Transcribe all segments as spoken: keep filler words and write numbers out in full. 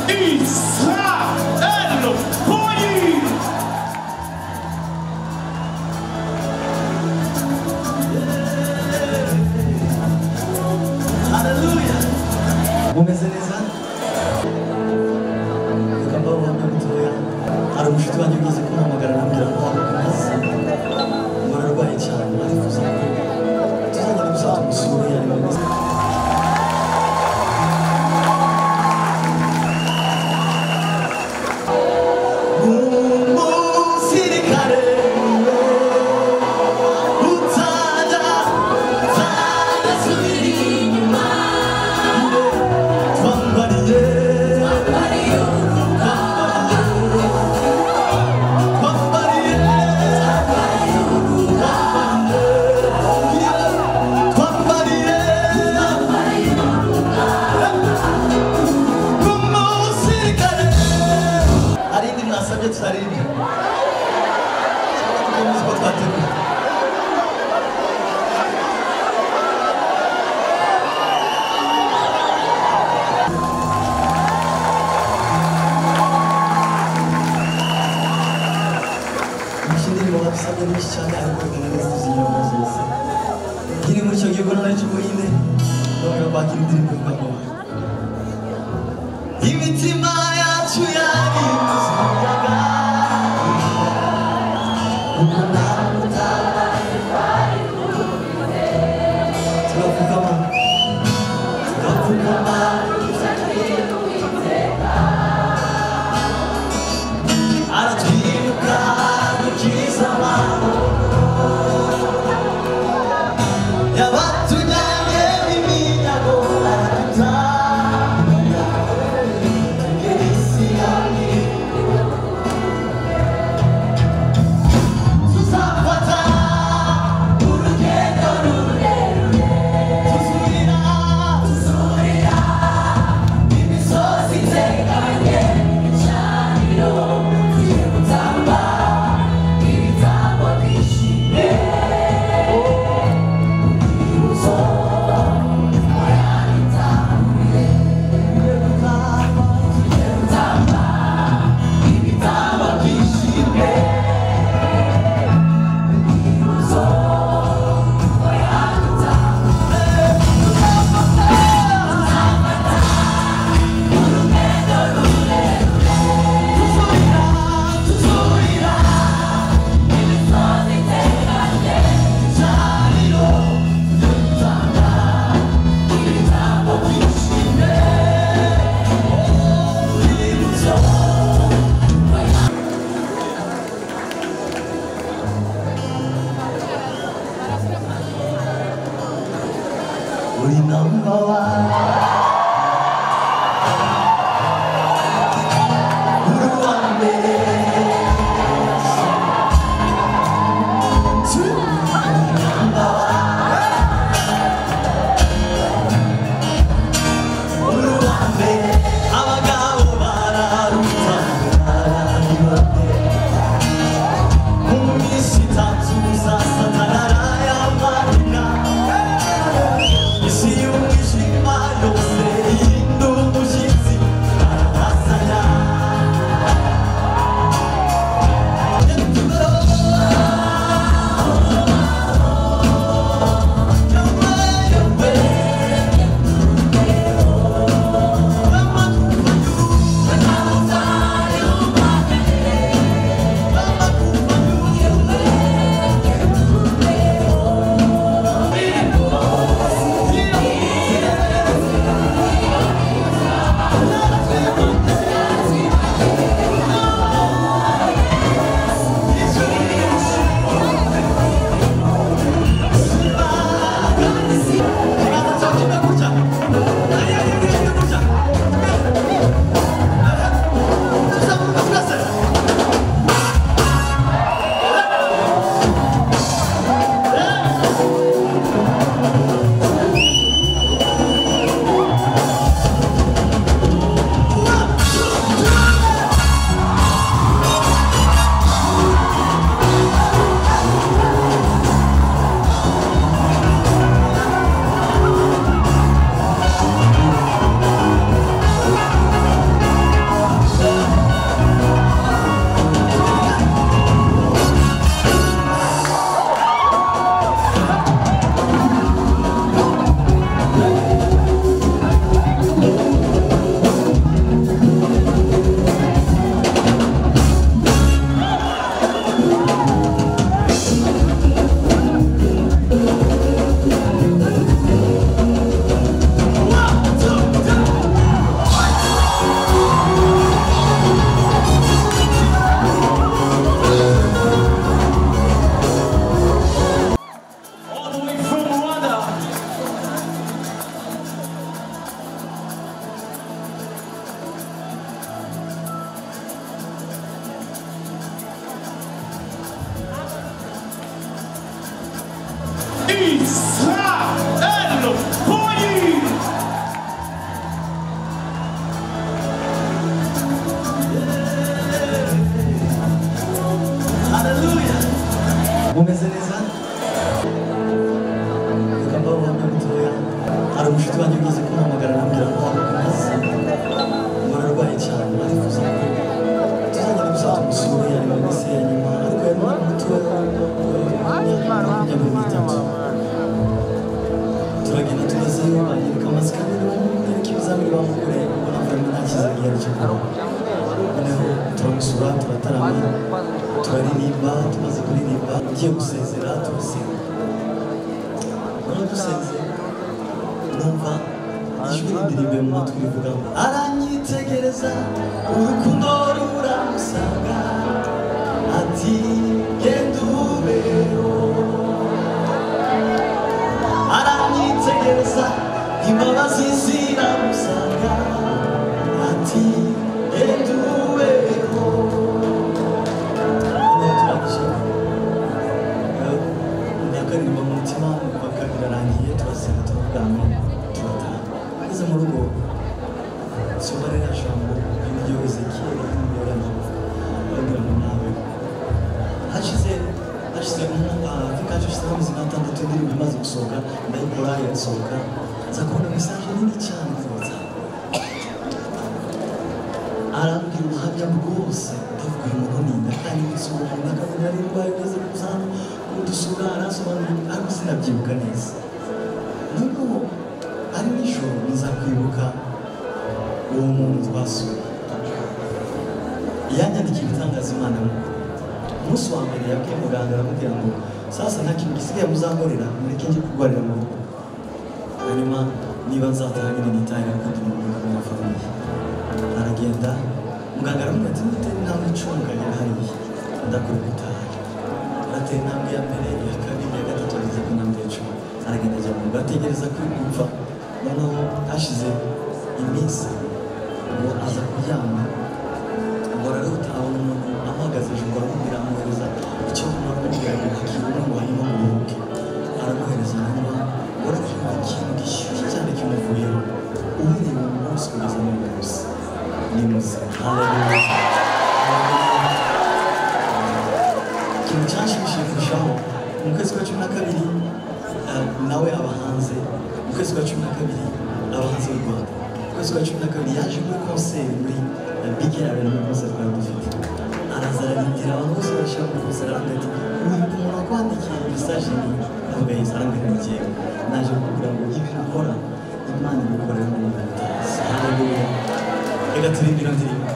mumeze neza reka mbaho ubuhamya butoya hari umushuti wanjye ugeze kumpamagara arambwira ko wakomeza ngo ararwaye cyane arifuza ko tuzajya gusa tumusure yari mwiza imitima yacu yari kuzamuyaga uko nawe utabaye bari kurumire turapfukama turapfukama tuzakira uwiteka aratwibuka dukiza amahoro yabatujyanye iminyago Sus Israel Boyi. Hallelujah. Mumeze neza? Reka mbaho ubuhamya butoya. Hari umushuti wanjye ugeze kumpamagara arambwira ko amaze ngo ararwaye cyane arifuza ko tuzajya gusa tumusure ari mu minsi ya nyuma ariko yari umwana mutoya makumyabiri n'itatu. Turagenda tugezeyo banyereka amasikariye bamwereka ibizamini bamukoreye ubona ko nta cyizere gihari cyo kubaho. Noneho turamusura turatarama turaririmba tumaze kuririmba ugiye gusezera turasenga. Noneho dusezeye numva ijwi rindirimbe mu matwi rivuga ngo aranyitegereza urukundo ruramusanga ati genda ubeho. Aranyitegereza imbabazi ziramusanga ati genda ubeho. Ndakaririmba mu mutima mpaka birarangiye turasenga turavugana turataha. Ngeze mu rugo soma ririya jambo ry'iryo Ezekiyeli y'imiyoborano babwira ngo nawe hashize hashize hafi kacu hashize amezi nk'atandatu indirimbo imaze gusohoka ndayikora irasohoka nza kubona mesaje nini cyane nziza arambwira ubuhamya bwose ndavuga uyu muntu ninda kandi gusura umuntu akabona ari indwara igeze kuza hano kudusura arasobanurira ariko sinabyibuka neza. Noneho ari nijoro niza kwibuka uwo muntu twasuye yanyandikiye ibitangaza Imana mu umunsi wa mbere yabwiye muganga aramubwira ngo sasa nta kintu gisigaye muzankorera mureke njye kurwarira mu rugo hanyuma niba nzataha nyine nitahira kundi umuntu na famiye. Aragenda muganga aramubwira ati mutera intambwe icumi ukagera hariya ndakora gutaha. Aratera intambwe ya mbere iya kabiri iya gatatu ageze ku ntambwe ya cumi aragenda ajya mu rugo ategereza ko gupfa. Noneho hashize iminsi ngo aza kuryama ngo ararota abona umuntu amuhagaze hejuru aramubwira amuhereza icyo kunywa aramubwira ngo akira umwe ngo hanyuma ngo uruhuke. Aramuhereza hanyuma ngo aravuga ikintu gishyushye cyane kimuvuyeho uhereye mu munsi kugeza n'uyu munsi ni muzima. Haleluya. Ikintu cyanshimishije kurushaho mu kwezi kwa cumi na kabiri nawe aba hanze mu kwezi kwa cumi na kabiri aba hanze y'u Rwanda. Mu kwezi kwa cumi na kabiri yaje muri konseri muri Big Arena muri konseri twari dufite araza ararindira abantu bose barashaka muri konseri arambwira ati uri umuntu wakwandikiye mesaje ni avuga yesi arambwira ni jyewe naje kugira ngo ibintu ukora Imana ibikorera mu muntu utazi. Haleluya. Reka turirimbire ndirimbo.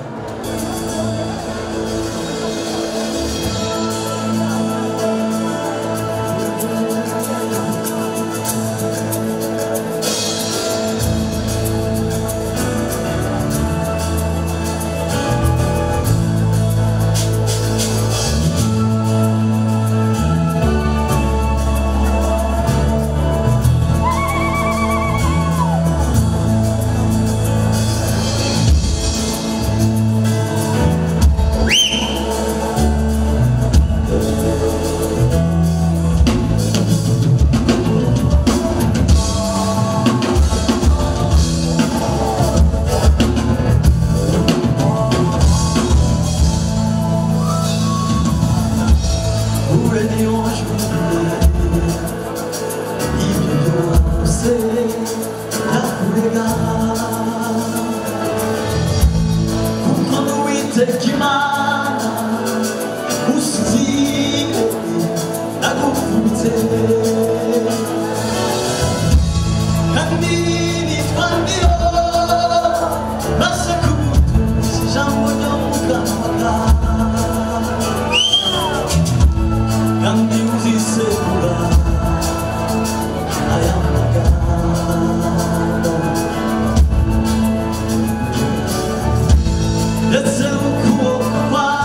Let's go.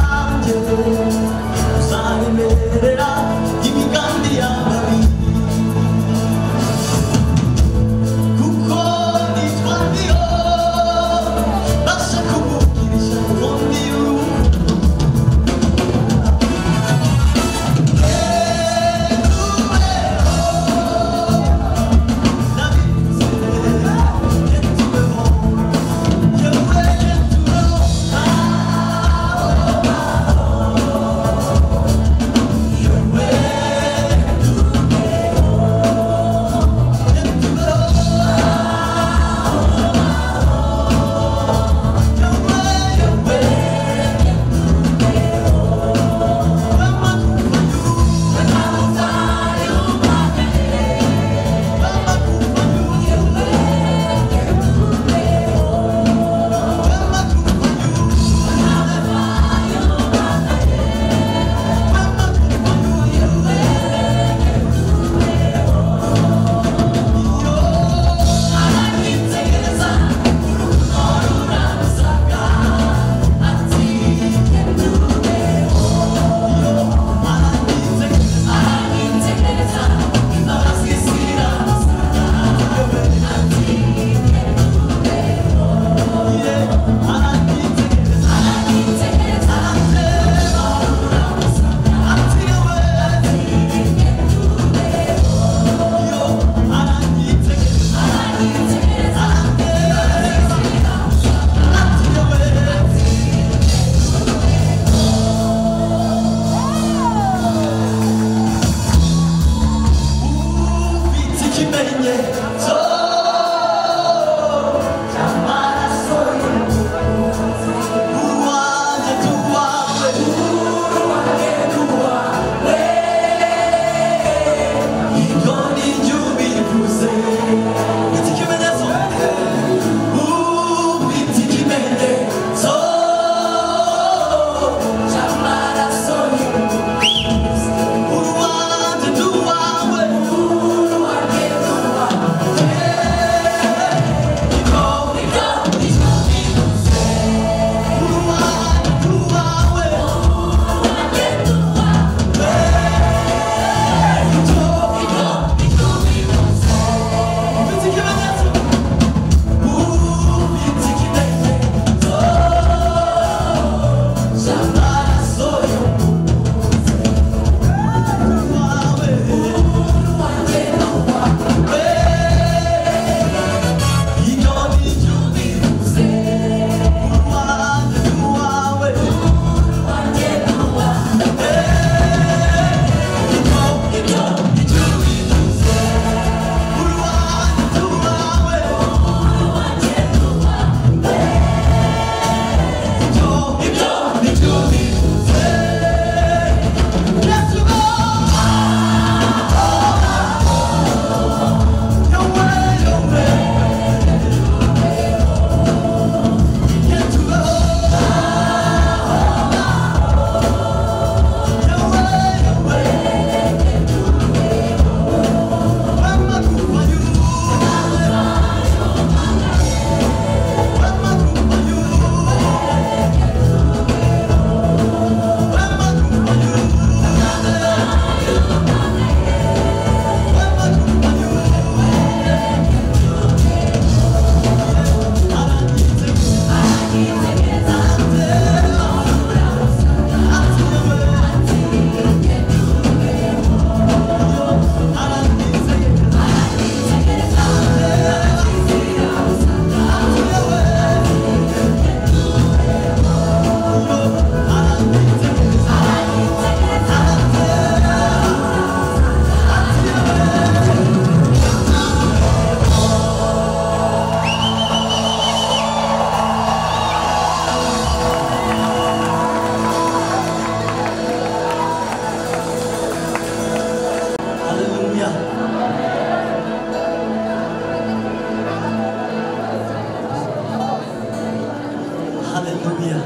Haleluya.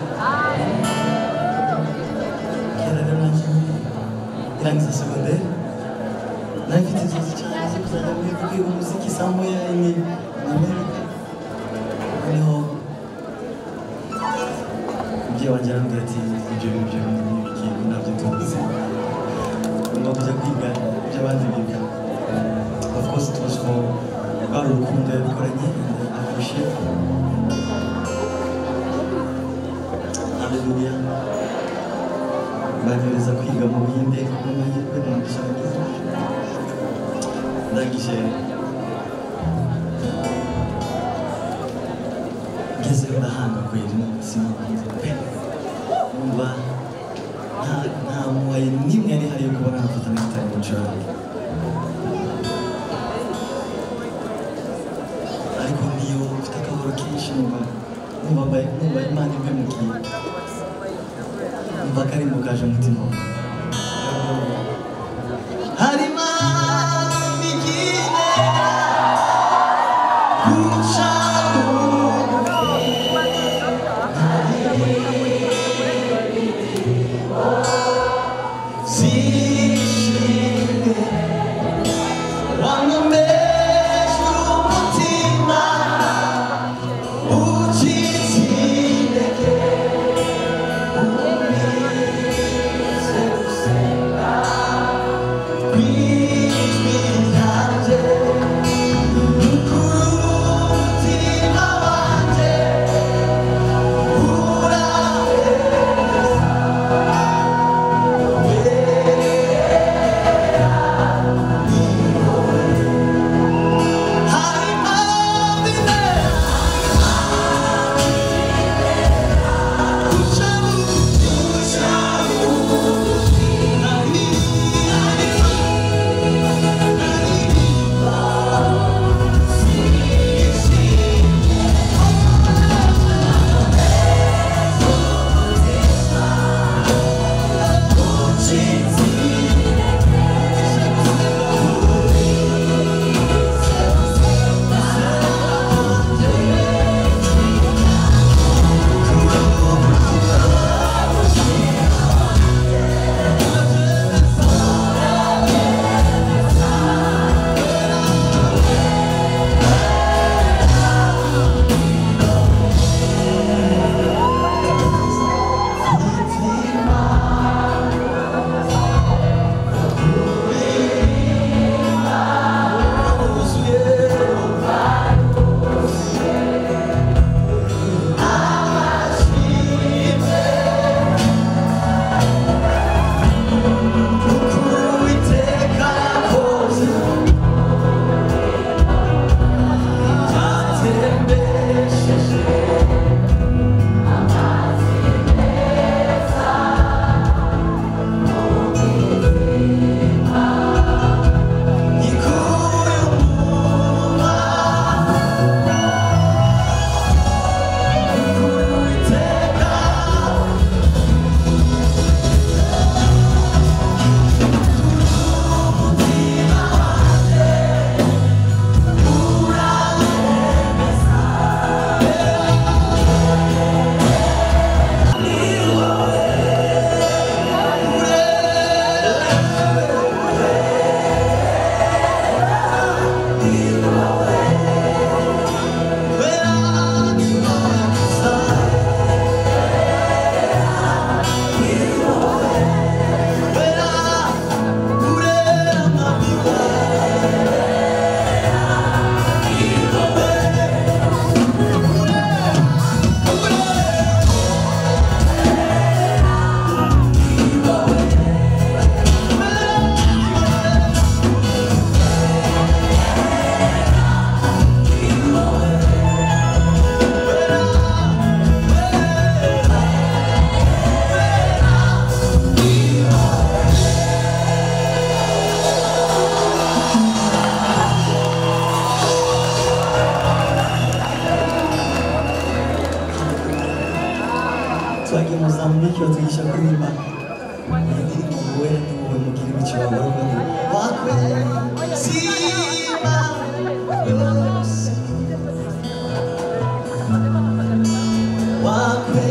Kera rero nanjye irangiza segonderi nari mfite inzozi cyane zo kuzajya kwiga umuziki saa moya ni Amerika. Noneho umubyeyi wanjye arambwira ati ibyo bintu byo n'ibiki nabyo tuzi ngomba kujya kwiga ibyo abandi biga. Of course it was for rwari urukundo yabikoranye and I appreciate. Haleluya. Banyohereza kwiga mu Buhinde kuko amahirwe n'umugisha nagize. Ndangije ngezeyo ndahanga kweli sinumva pe. Numva nta nta muhaye n'imwe yari hari yo kubona nafata na gitari mucuranga. Ariko niyo mfite akaboro kenshi numva numva numva Imana impemukiye. Numva kari mu kaje mutima. Harima Mozambique watugisha kuririmba indirimbo wera ni wowe mugira ibiciro barabona wakwe sima wakwe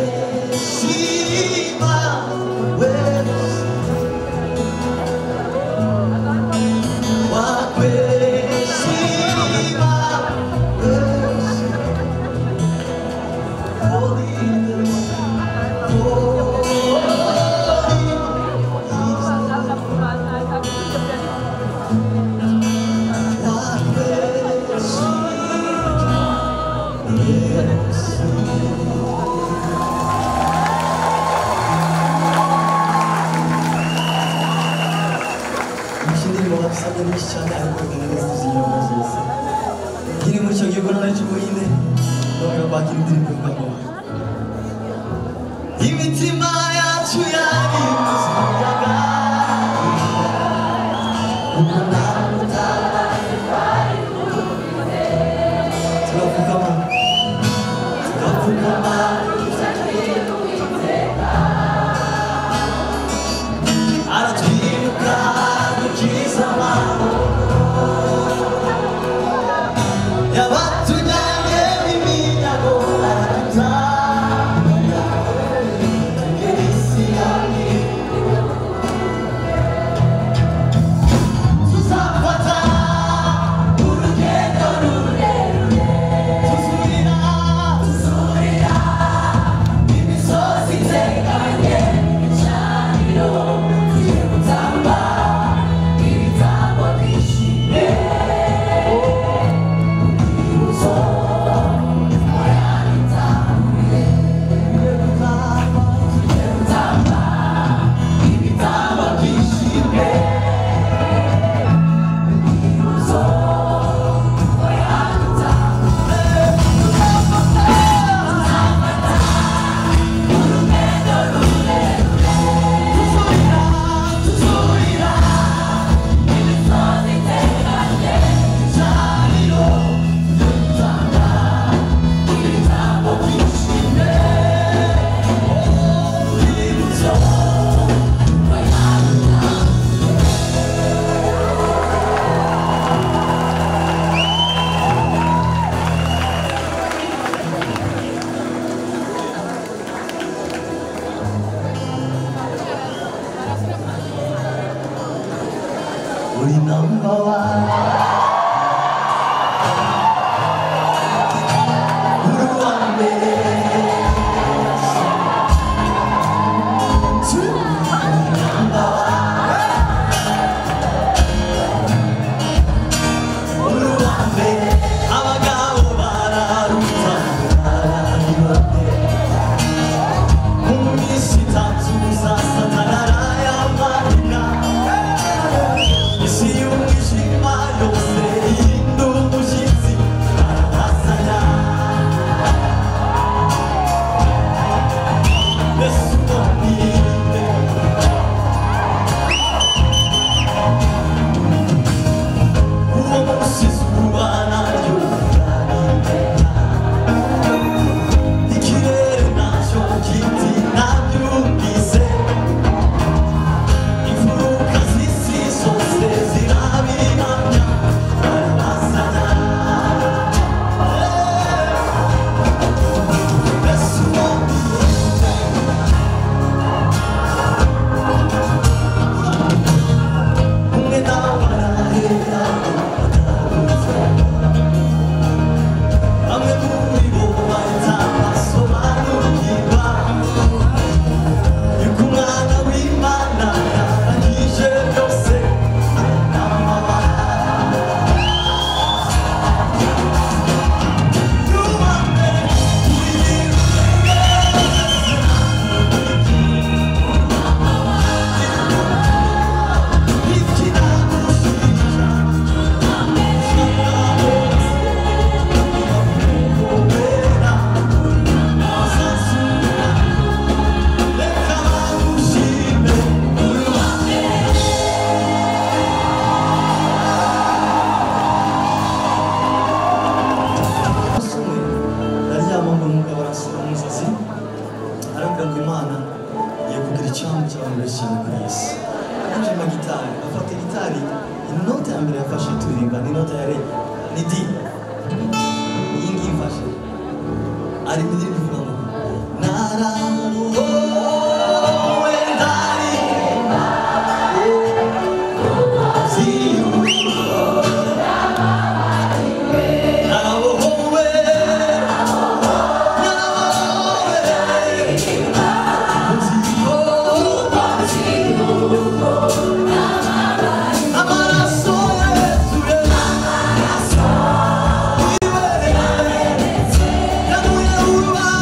nyinshi cyane ariko bigaragaza tuzinyura zose nkiri muri icyo gihugu none cy'ubuhinde nongera kwakira indirimbo y'ingabo imitima yacu yari muzaga turapfukama turapfukama aratwibuka dukiza amahoro yabatujyanye iminyago aratanga tugera isiyoni tuzafata urugendo rurerure tuzurira tuzurira imisozi iteganye igicaniro tugiye gutamba ibitambo byishime urwibutso rwayanitamuye tugiye gutamba tugiye gutamba ibitambo byishime urwibutso rwayanitamuye tuzafata urugendo rurerure tuzurira tuzurira imisozi iteganye igicaniro tugiye gutamba ibitambo byishime urwibutso uri number one uri uwa mbere uri number one uri uwa mbere abagabo bararuta bararibate mu minsi itatu uzasatara y'amarina isi y'umwijima yose ihinda umushyitsi arabasanya mbese ubonire uwo musizi ubana ry'uburanimenya ikirere nacyo kiti nabyumvise imfuruka z'isi zose zirabihamya barabasanya mbese ubonire umwe nawe arahera bataruze bamwe muri bo bahita basobanukirwa yuko umwana w'Imana yarangije byose ndaryama ngo umugabo arasura umusazi arambwira ngo Imana igiye kugira icyambu cy'abantu benshi cyane kuri iyi si yinjima gitari afata gitari inota ya mbere yafashe turirimba n'inota ya re ni di iyi ngiyi mfashe ari mu ndirimbo ivuga ngo naramuhowe ndaririmba naramuhowe amaraso Yesu amaraso yamuye urubanza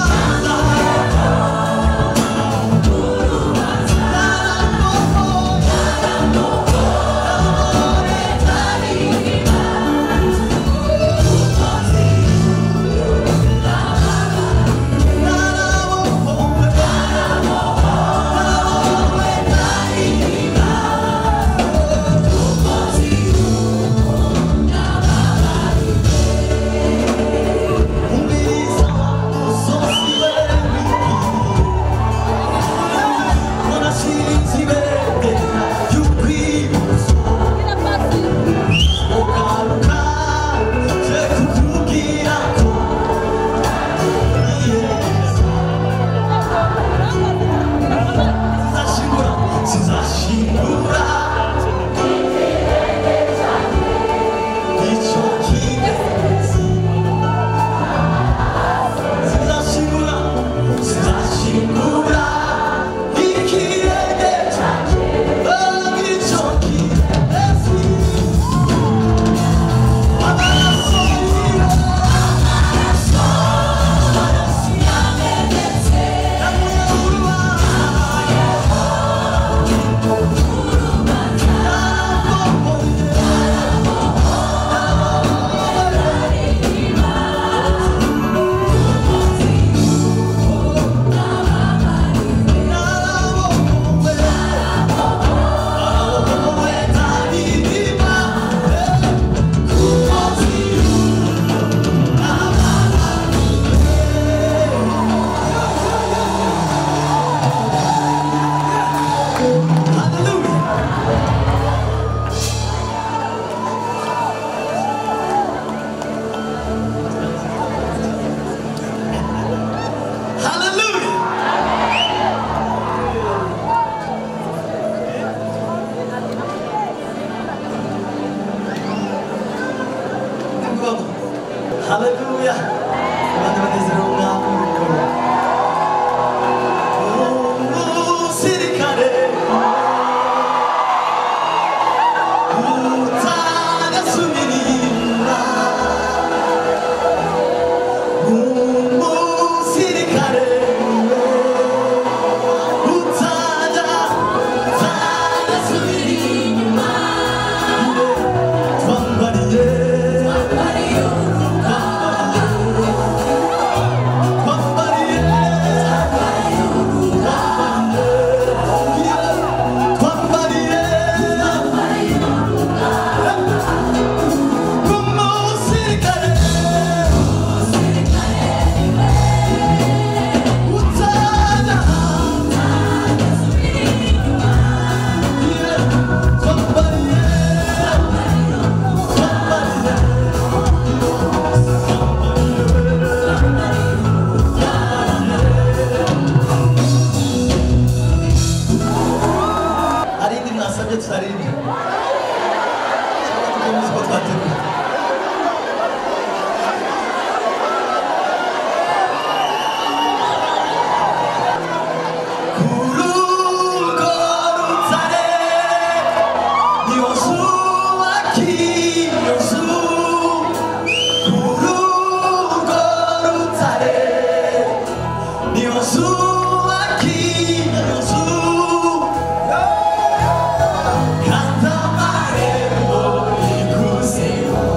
Hallelujah. Abandi banezerewe umwami w'ibikoro. Umusirikare utagasubira inyuma. Umusirikare utaga utagasubira inyuma. Twambariye nasabye tuzaririmba cyangwa tukomeze uko twateguye. Kurugo rutare Yosuwa Yosu Kurugo rutare Yosuwa Yosu Kanta marembo ikuzimu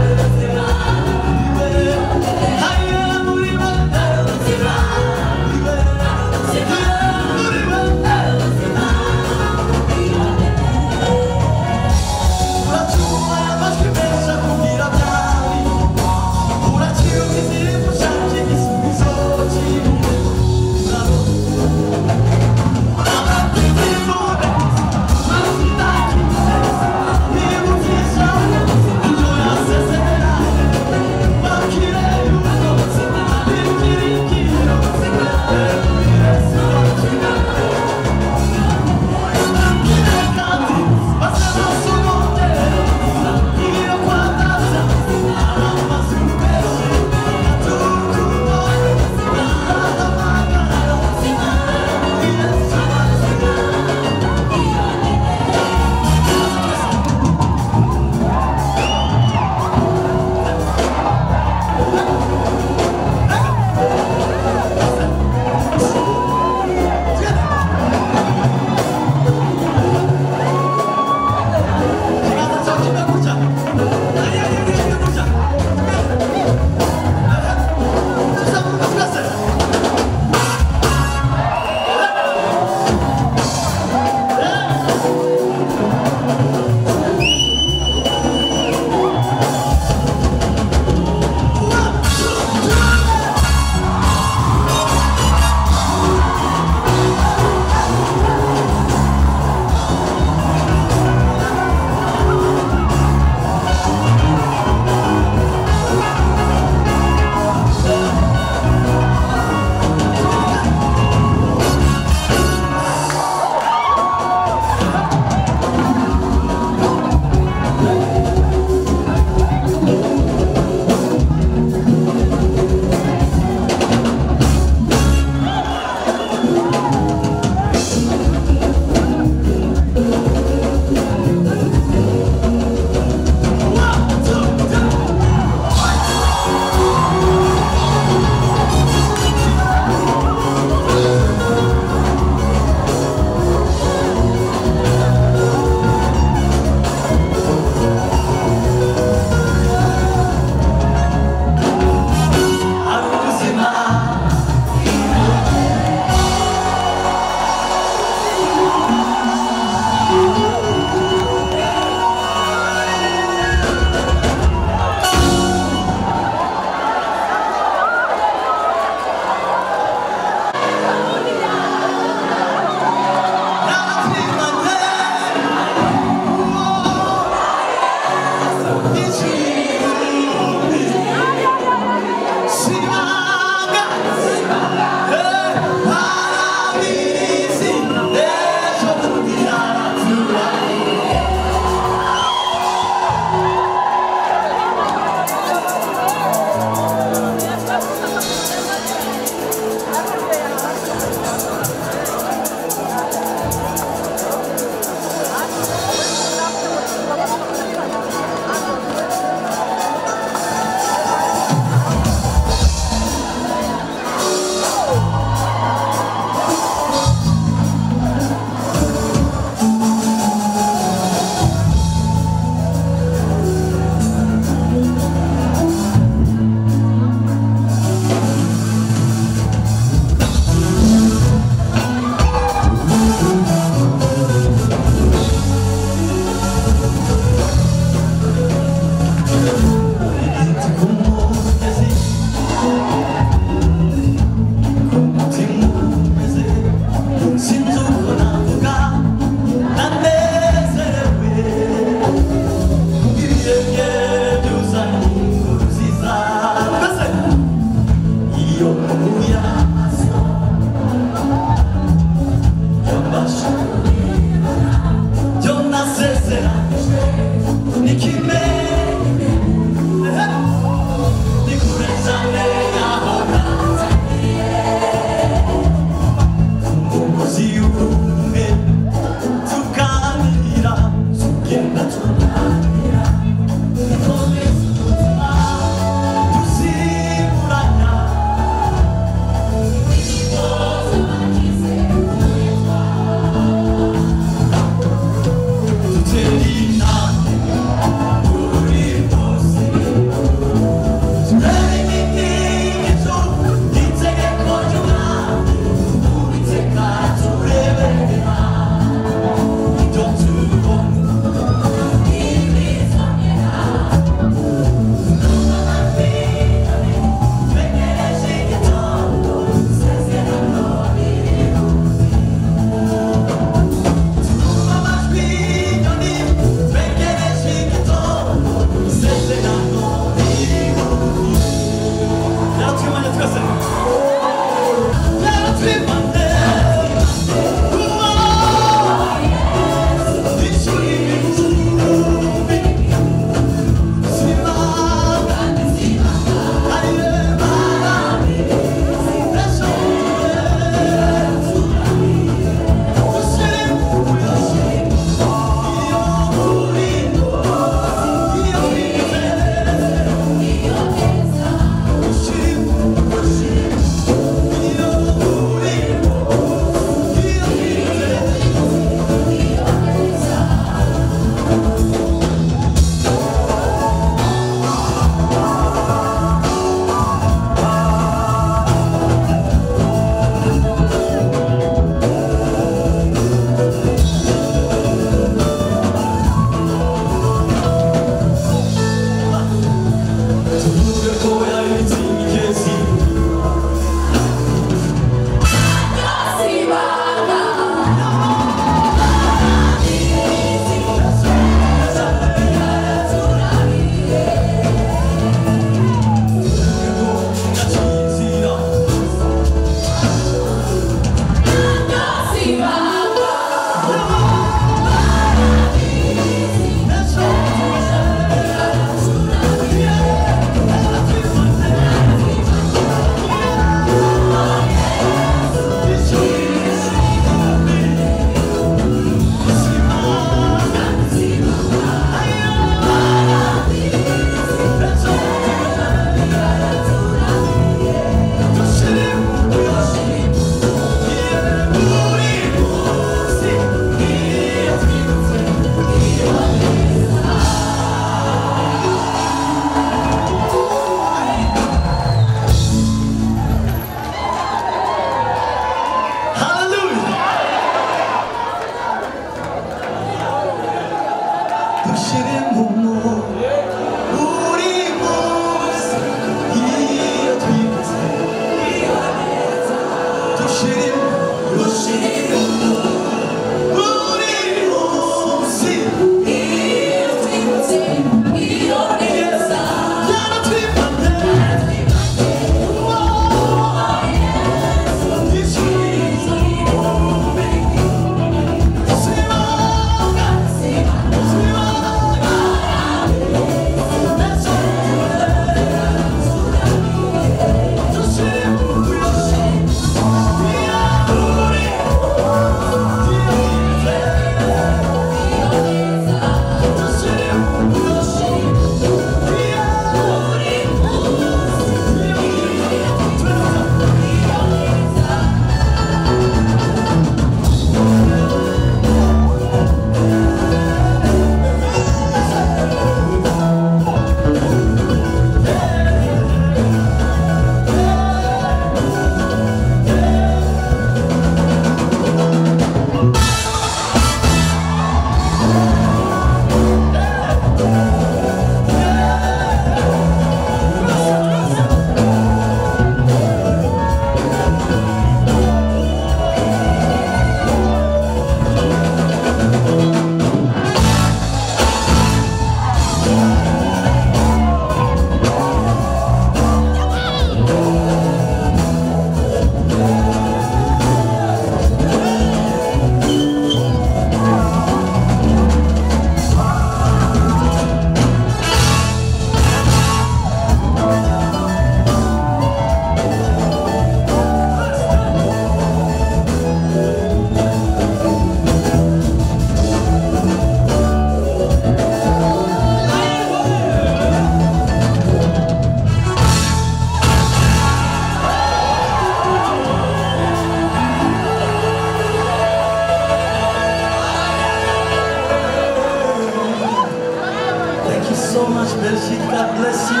much, Belgique. God bless you.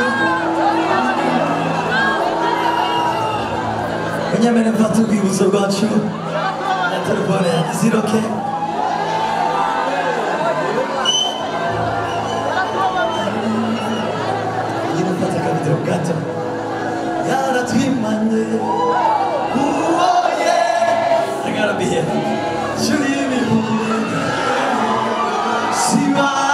Benjamin Fatugi was a got you. Is it okay? You know what I got to do? Yara Twimane. Oh yeah. I gotta be here. Julie, see